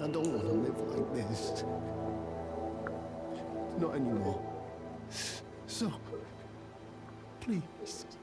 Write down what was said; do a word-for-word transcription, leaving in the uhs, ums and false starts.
I don't want to live like this. Not anymore. So, please.